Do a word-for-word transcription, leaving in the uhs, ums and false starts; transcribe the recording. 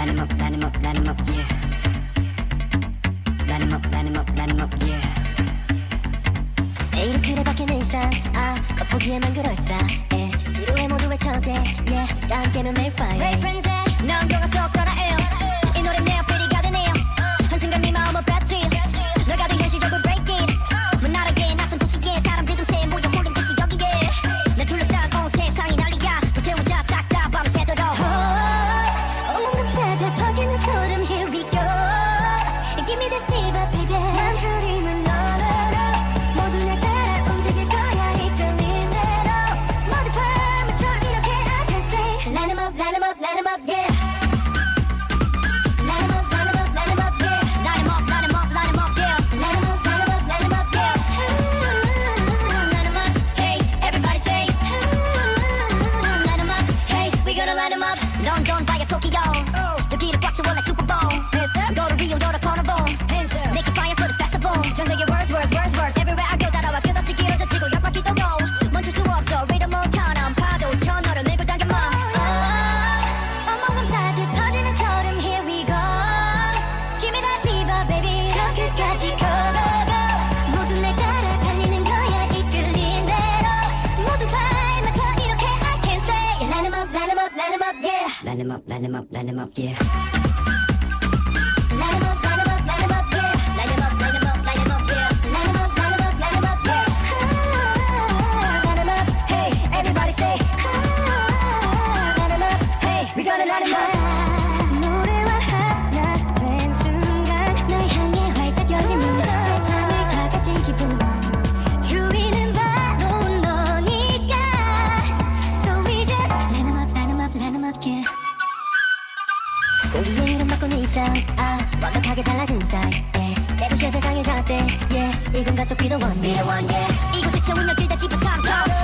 Line 'em up, line 'em up, line 'em up, yeah. Line 'em up, line 'em up, line 'em up, yeah. 매일 그래 바뀌는 일상 아 겉보기에만 그럴싸해 지루해 모두 외쳐대 yeah 다 함께면 매일 fire Hey friends 넌 교과 속 설아예요 이 노래 내 어필이가 되네요 한순간 네 마음을 뺐지 널 가득 현실적으로 break it 먼 나라의 낯선 도시에 사람들 금세 모여 홀린 듯이 여기에 날 둘러싼 온 세상이 난리야 불태우자 싹 다 밤새도록 온몸 감싸다 퍼지는 소름 here we go Give me that fever baby 맘소리만 너너너 모두 날 따라 움직일 거야 이끌린 대로 모두 밤맞춰 이렇게 I can say Line 'em up, line 'em up, line 'em up, yeah Line 'em up, line 'em up, line 'em up, yeah Line 'em up, line 'em up, line 'em up, yeah Line 'em up, line 'em up, line 'em up, yeah Line 'em up, hey, everybody say Line 'em up, hey, we gonna line 'em up 런던 via Tokyo 여기를 꽉 채워 like Super Bowl Go to Rio, go to Carnival Make it fire for the festival 전 세계 words, words, words, words Everywhere I go 따라와 끝없이 길어져 지구 열 바퀴 돌고 멈출 수 없어 리듬처럼 파도처럼 너를 밀고 당겨마 온몸 감싸듯 퍼지는 소름 here we go Give me that fever baby 저 끝까지 go go go 모두 날 따라 달리는 거야 이끌린 대로 모두 발맞춰 이렇게 I can say Line 'em up, line 'em up, line 'em up, yeah Line 'em up, line 'em up, line 'em up, yeah. Line 'em up, line 'em up, line 'em up, yeah Line 'em up, line 'em up, line 'em up, yeah Line 'em up, line 'em up, line 'em up, yeah Line 'em up, Hey, everybody say line 'em up, Hey, we gonna line 'em up 노래와 하나 된 순간 널 향해 활짝 열린 문 세상을 다 가진 기분 주위는 바로 너니까 So we just line 'em up, line 'em up, line 'em up, yeah 공기의 이름 바꾸는 이상 아 완벽하게 달라진 사이 yeah. 내 도시의 세상의 잣대 yeah. 이 공간 속 be the one be the one yeah 이곳을 채우면 길다 집은 삼켜